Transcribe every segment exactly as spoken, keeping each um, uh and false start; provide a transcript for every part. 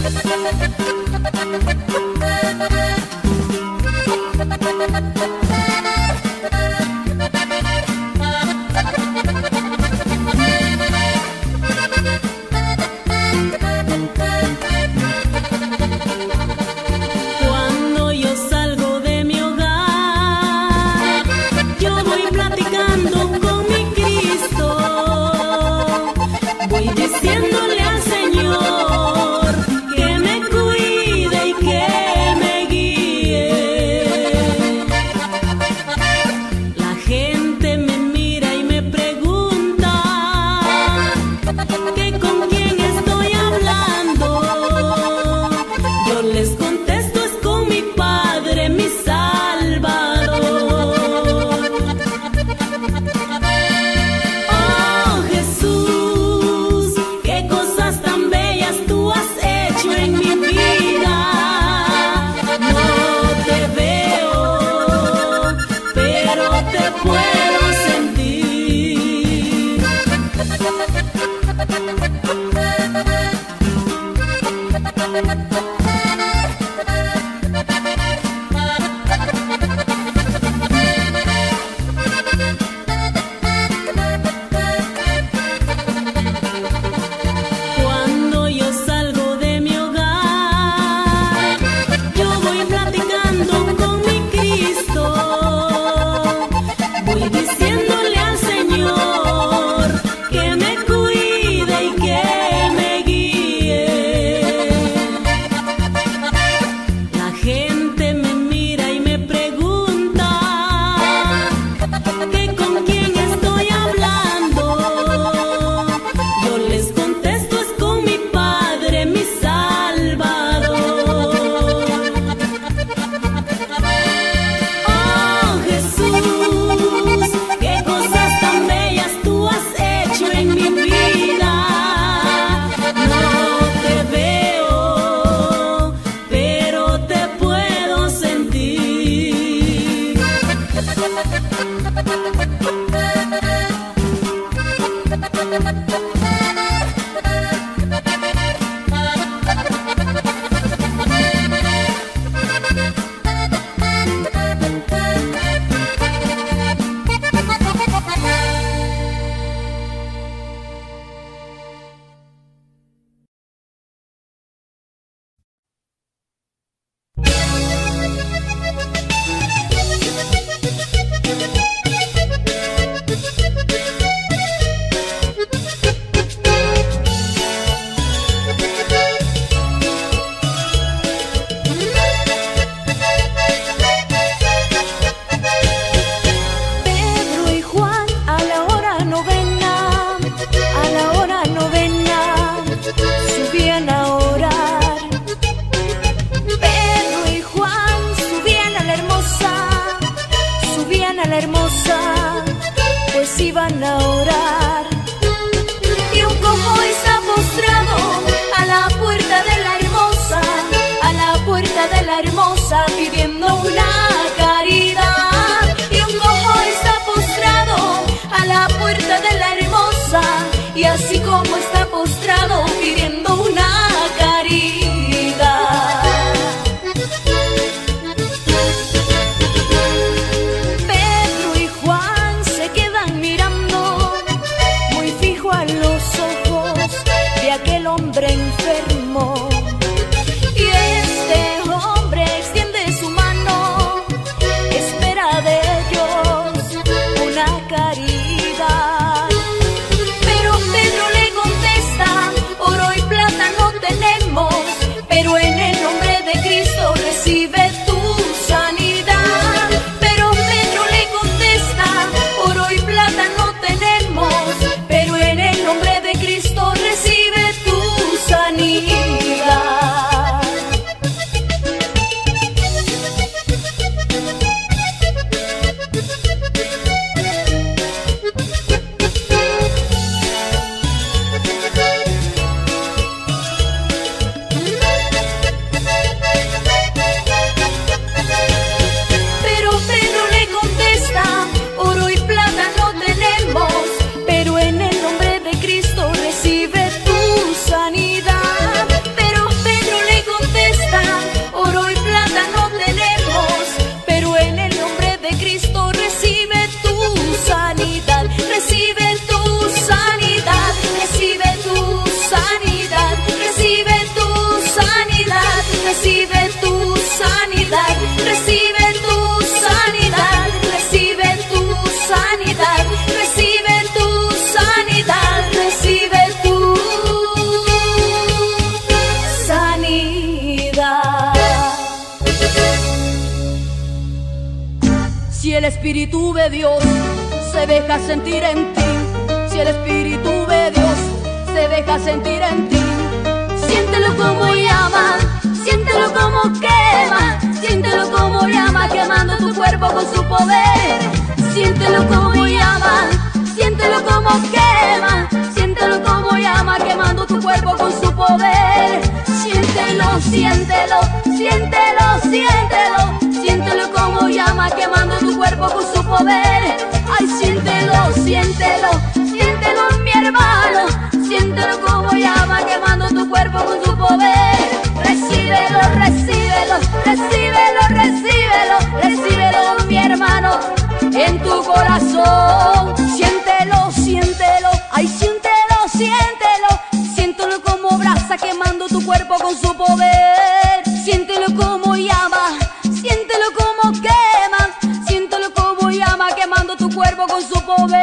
Pero en el nombre de Cristo recibe tu sanidad. recibe tu sanidad, recibe tu sanidad, recibe tu sanidad, recibe tu sanidad, recibe tu sanidad. Si el Espíritu de Dios se deja sentir en ti, si el Espíritu de Dios se deja sentir en ti, siéntelo como llama, siéntelo como quema, siéntelo como llama, quemando tu cuerpo con su poder. Siéntelo como llama, siéntelo como quema, siéntelo como llama, quemando tu cuerpo con su poder. Siéntelo, siéntelo, siéntelo, siéntelo, siéntelo como llama, quemando tu cuerpo con su poder. Ay, siéntelo, siéntelo, siéntelo, mi hermano, siéntelo como llama, quemando tu cuerpo con su poder. Recíbelo, recíbelo, recíbelo, recíbelo, recíbelo, mi hermano, en tu corazón. Siéntelo, siéntelo, ay, siéntelo, siéntelo, siéntelo como brasa, quemando tu cuerpo con su poder. Siéntelo como llama, siéntelo como quema, siéntelo como llama, quemando tu cuerpo con su poder.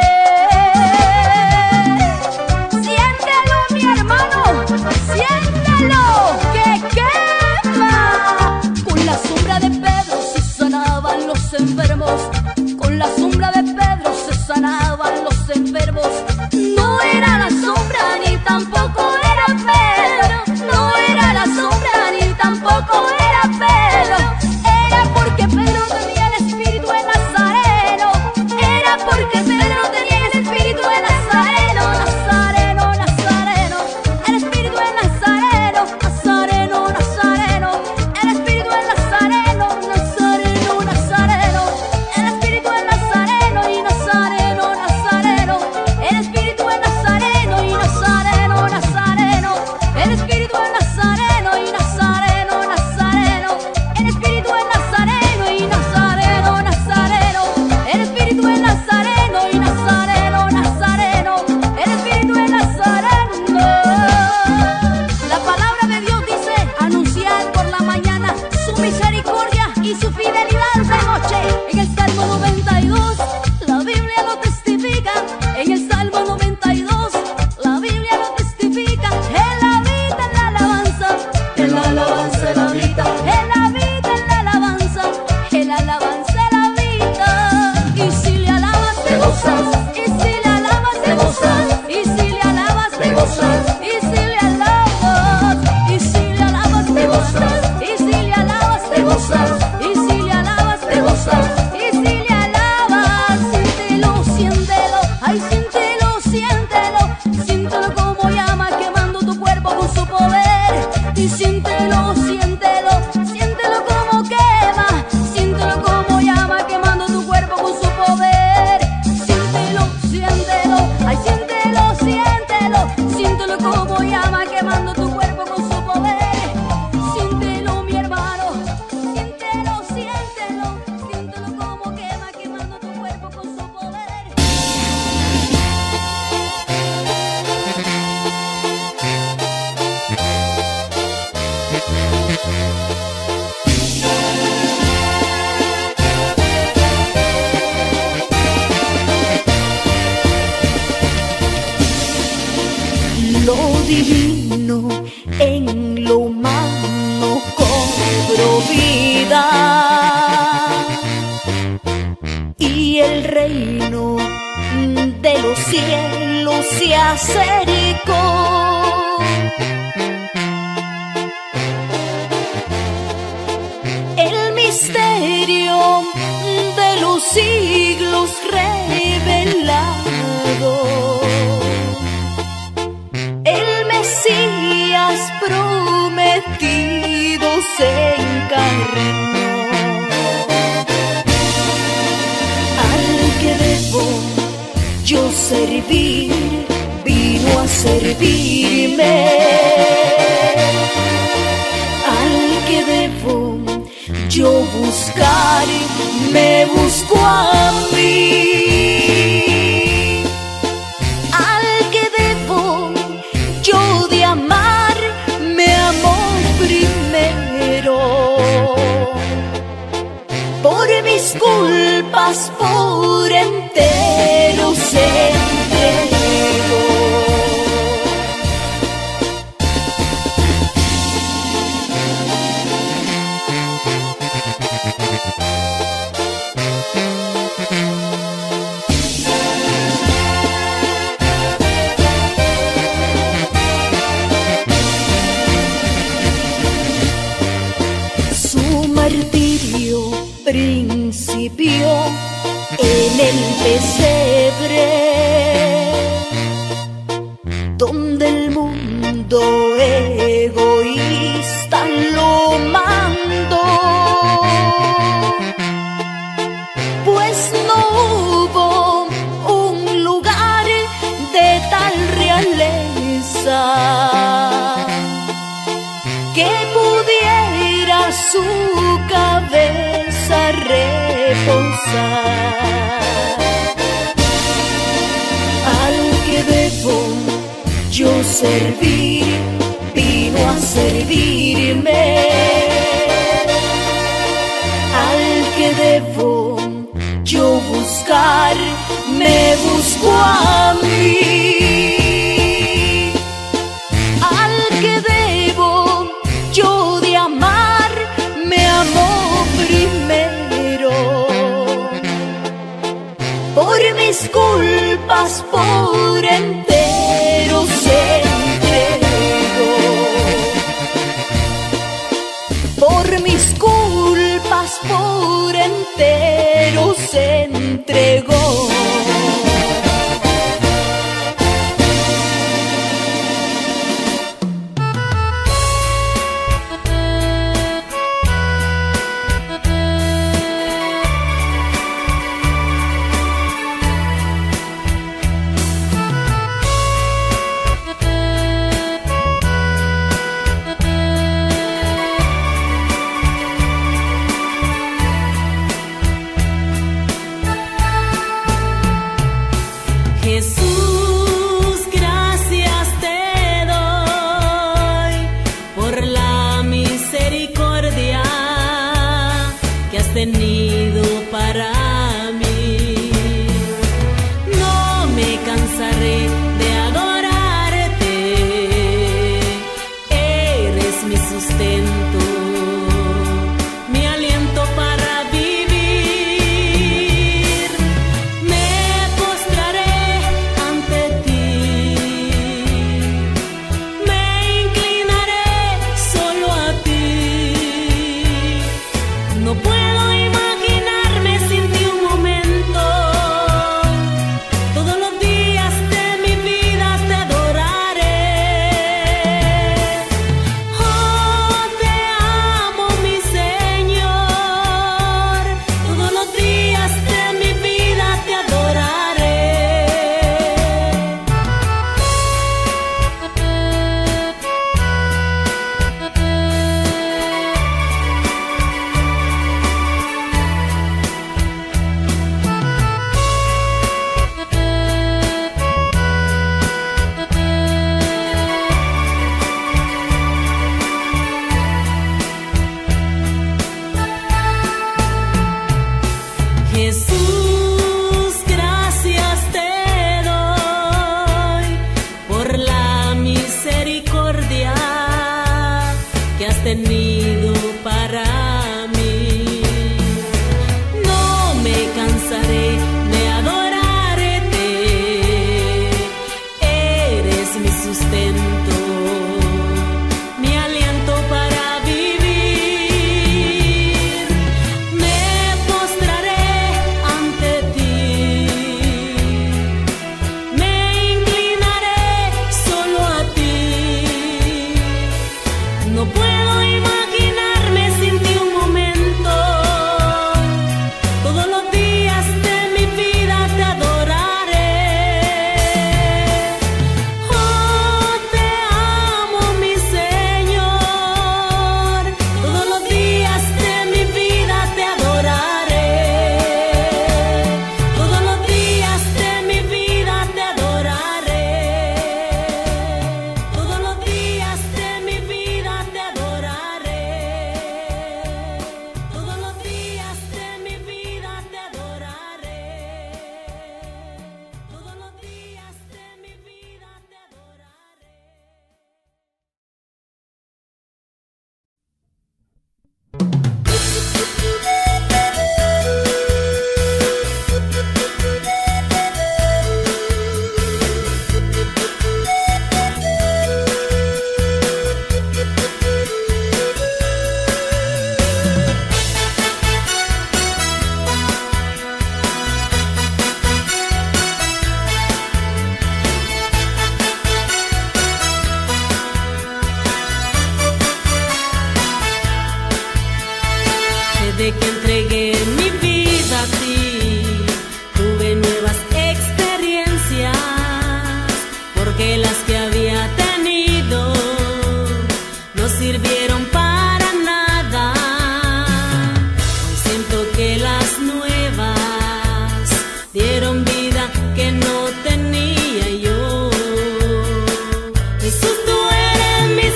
Siéntelo, mi hermano, siéntelo, que quema. Con la sombra de Pedro se sanaban los enfermos, con la sombra de Pedro se sanaban los enfermos. No era la sombra ni tampoco era Pedro, no era la sombra ni tampoco era Pedro, era porque Pedro tenía el espíritu de Nazareno, era porque Pedro tenía el espíritu de Nazareno, Nazareno, Nazareno, el espíritu de Nazareno, Nazareno, Nazareno, el espíritu de Nazareno, Nazareno, Nazareno, el espíritu de Nazareno y Nazareno, Nazareno, el espíritu de Nazareno y Nazareno, Nazareno, el espíritu de Nazareno y Nazareno, Nazareno, el espíritu de Nazareno y Nazareno, Nazareno, el espíritu de Nazareno y Nazareno, Nazareno, el espíritu de Nazareno. La palabra de Dios dice: anunciar por la mañana su misericordia y su fidelidad de noche. En el Salmo noventa y dos la Biblia lo testifica, en el Salmo noventa y dos la Biblia lo testifica. Él habita en la alabanza, en la alabanza él habita, él habita en la alabanza, en la alabanza él habita. Y si le alabas te gozas, y si le alabas te gozas, y si le alabas te gozas, y si le alabas, y si le alabas te gozas, y si le alabas te gozas, y si le alabas te gozas, y si le alabas. Siéntelo, siéntelo, ay, siéntelo, siéntelo, siéntelo como llama, quemando tu cuerpo con su poder. Y siéntelo, siéntelo, siéntelo como quema, siéntelo como llama, quemando tu cuerpo con su poder. Siéntelo, siéntelo, ay, siéntelo, siéntelo, siéntelo como llama, quemando tu cuerpo con su poder. Siéntelo, mi hermano, siéntelo, siéntelo, siéntelo como quema, quemando tu cuerpo con su poder. Lo divino en lo humano cobró vida, y el reino de los cielos se acercó. El misterio de los siglos revelado, el Mesías prometido se encarnó. Al que debo yo servir, vino a servirme. Al que debo yo buscar, me busco a mí. Al que debo yo de amar, me amó primero. disculpas por entero se entregó. Su martirio principió en el pesebre, donde el mundo egoísta lo mandó, pues no hubo un lugar de tal realeza que pudiera su cabeza reposar. Al que debo yo servir, vino a servirme. Al que debo yo buscar, me buscó a mí. Al que debo yo de amar, me amó primero. Por mis culpas por entero se entregó. Por mis culpas por entero se entregó. Jesús, gracias te doy por la misericordia que has tenido para mí. No me cansaré de adorarte, eres mi sustento, mi aliento para vivir. Me postraré ante ti, me inclinaré solo a ti. No puedo imaginarme sin ti un momento. Todos los días de mi vida te adoraré. Oh, te amo, mi Señor. Todos los días de mi vida te adoraré. Jesús, gracias te doy por la misericordia que has tenido para mí. No me cansaré de adorarte, eres mi sustento, mi aliento para vivir. Me postraré ante ti, me inclinaré solo a ti. No puedo imaginar Desde que entregué mi vida a ti, tuve nuevas experiencias, porque las que había tenido no sirvieron para nada. Hoy siento que las nuevas dieron vida que no tenía yo. Jesús, tú eres mi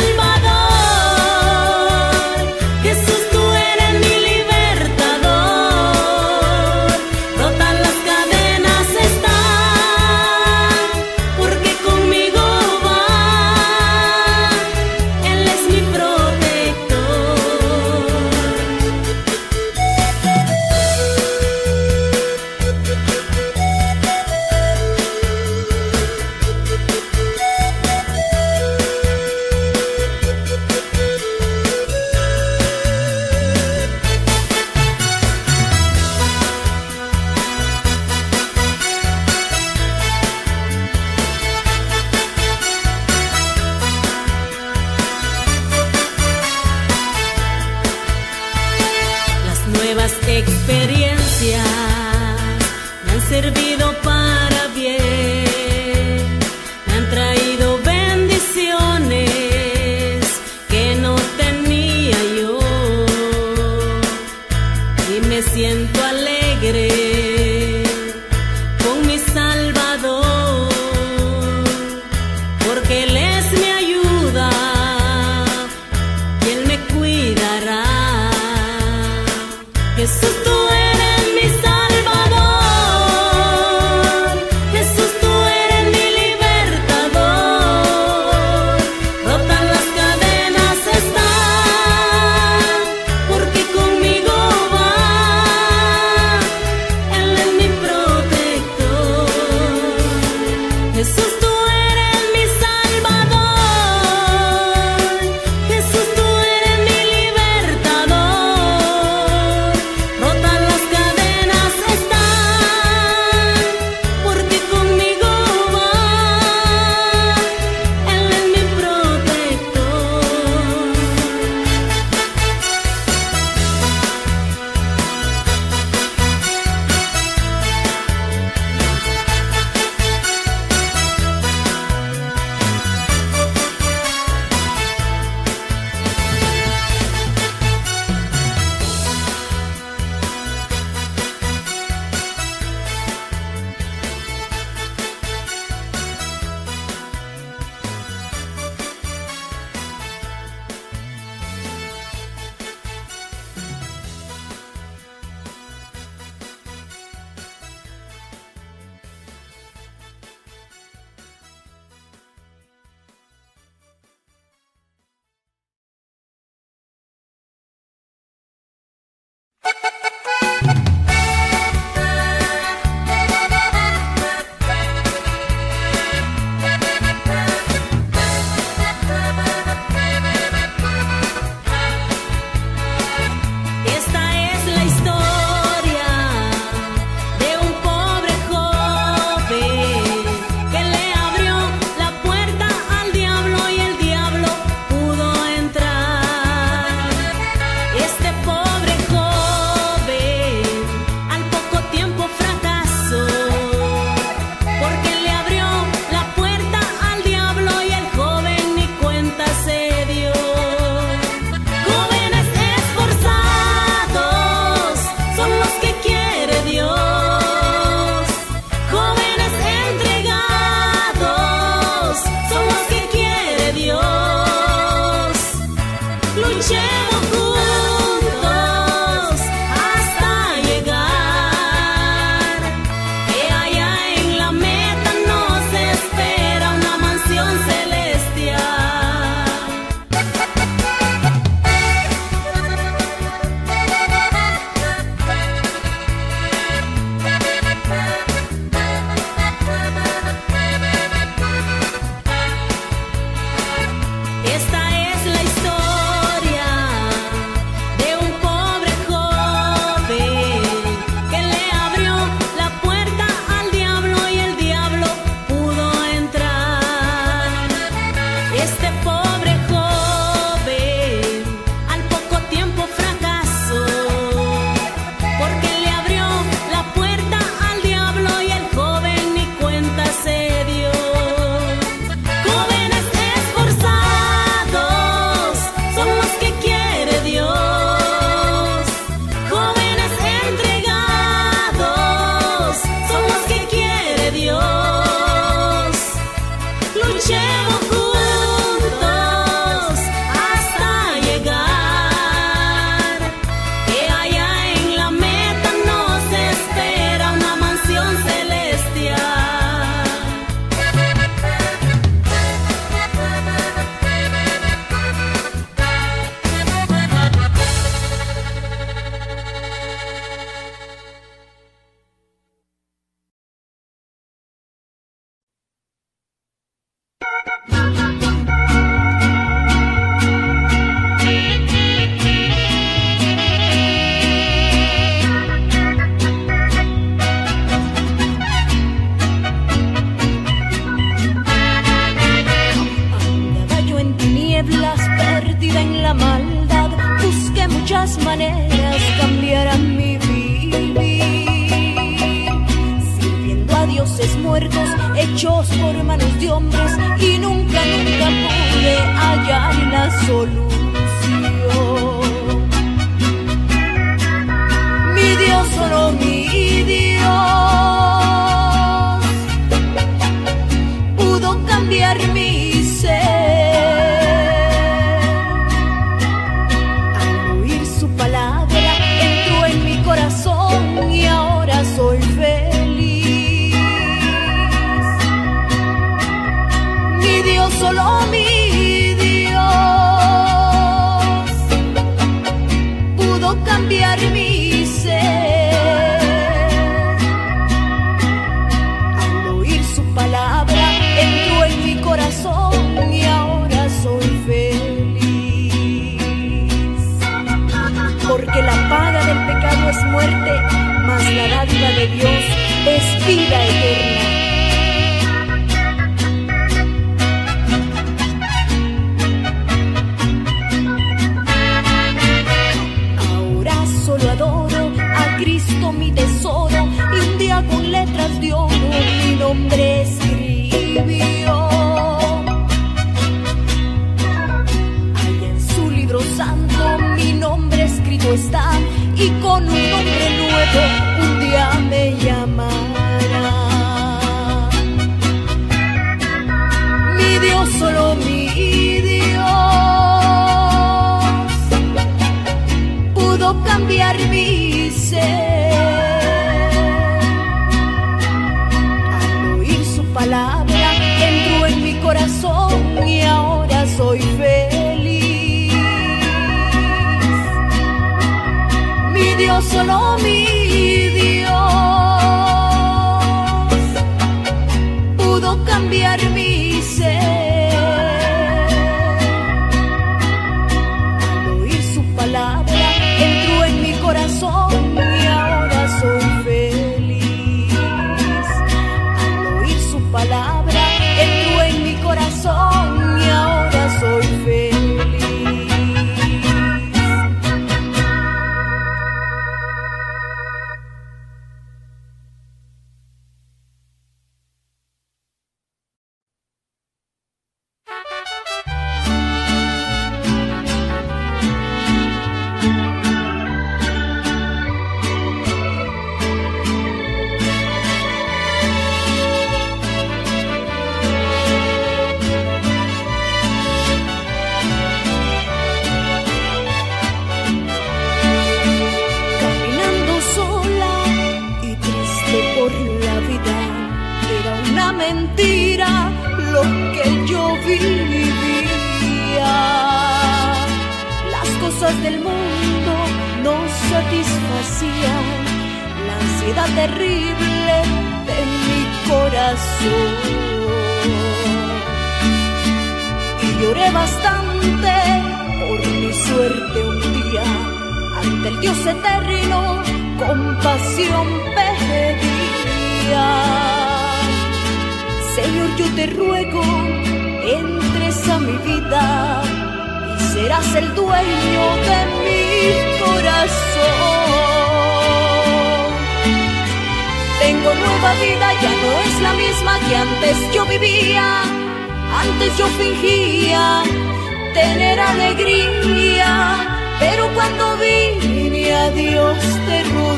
Salvador. Jesús, tú eres mi libertador. Rotas las cadenas están, porque conmigo va. Él es mi protector. Las nuevas experiencias me han servido para bien, me han traído bendiciones que no tenía yo, y me siento alegre con mi Salvador, porque Él es mi ayuda y Él me cuidará. Jesús, tú eres mi Salvador. Jesús, tú eres mi libertador. Rotas las cadenas están, porque conmigo va. Él es mi protector. Jesús, tú eres mi Salvador. Jesús, tú eres mi libertador. Rotas las cadenas están, porque conmigo va. Él es mi protector. Esta es la historia de un pobre joven que le abrió la puerta al diablo y el diablo pudo entrar. Este pobre joven al poco tiempo fracasó, porque le abrió la puerta al diablo y el joven ni cuenta se dio. Jóvenes esforzados son los que quiere Dios. Jóvenes entregados son los que quiere Dios. Luchemos juntos hasta llegar, que allá en la meta nos espera una mansión celestial. Esta es la historia de un pobre joven que le abrió la puerta al diablo y el diablo pudo entrar. Este pobre joven al poco tiempo fracasó, muchas maneras cambiarán mi vivir, sirviendo a dioses muertos hechos por manos de hombres, y nunca, nunca pude hallar la solución. Mi Dios, solo mi Dios, pudo cambiar mi ser. Y ahora soy feliz. Mi Dios, solo mi Dios, pudo cambiar mi ser. Al oír su palabra entró en mi corazón y ahora soy feliz. Porque la paga del pecado es muerte, mas la dádiva de Dios es vida eterna. Ahora solo adoro a Cristo mi tesoro, y un día con letras de oro mi nombre escribió. Allá en su libro santo mi nombre escrito está, y con un nombre nuevo un día me llamará. Mi Dios, solo mi Dios, pudo cambiar mi ser. Al oír su palabra entró en mi corazón y ahora soy feliz. Mi Dios, solo mi Dios, pudo cambiar mi ser. Al oír su palabra entró en mi corazón y ahora soy feliz. Al oír su palabra entró en mi corazón y ahora soy feliz. Mentira lo que yo vivía. Las cosas del mundo no satisfacían la ansiedad terrible de mi corazón. Y lloré bastante por mi suerte un día. Ante el Dios eterno compasión pedía. Señor, yo te ruego, entres a mi vida y serás el dueño de mi corazón. Tengo nueva vida, ya no es la misma que antes yo vivía. Antes yo fingía tener alegría, pero cuando vine a Dios de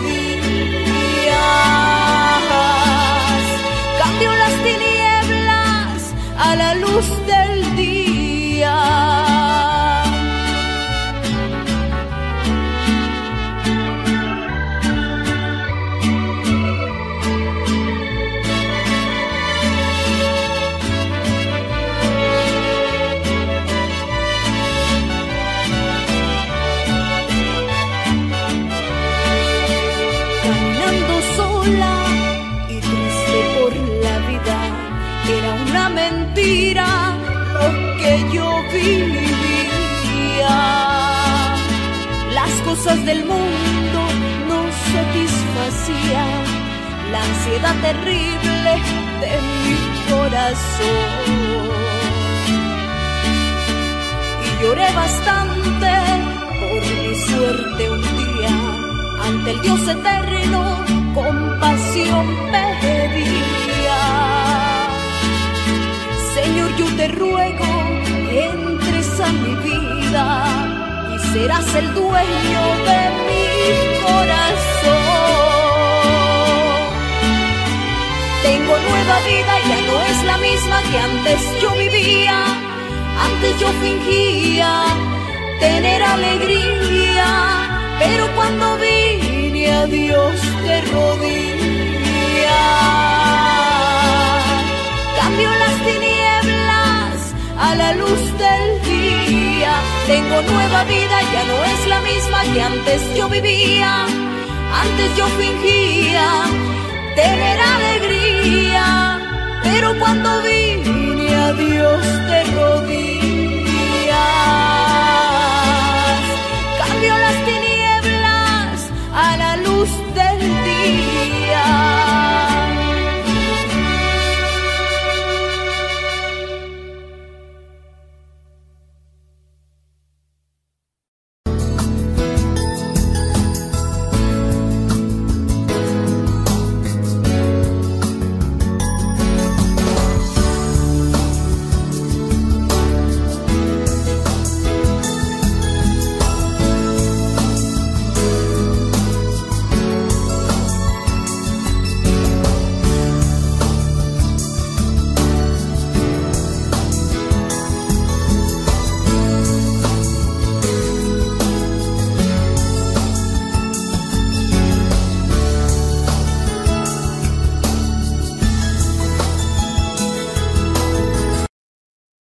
rodillas, cambió las tinieblas a la luz del día. Caminando sola y triste por la vida, era una mentira lo que yo vivía. Las cosas del mundo no satisfacían la ansiedad terrible de mi corazón. Y lloré bastante por mi suerte suerte un día ante el Dios eterno compasión pedía. Señor, yo te ruego, entres a mi vida y serás el dueño de mi corazón. Tengo nueva vida, ya no es la misma que antes yo vivía. Antes yo fingía tener alegría, pero cuando vine a Dios de rodillas, cambió las tinieblas a la luz del día. Tengo nueva vida, ya no es la misma que antes yo vivía. Antes yo fingía tener alegría, pero cuando vine a Dios de rodillas,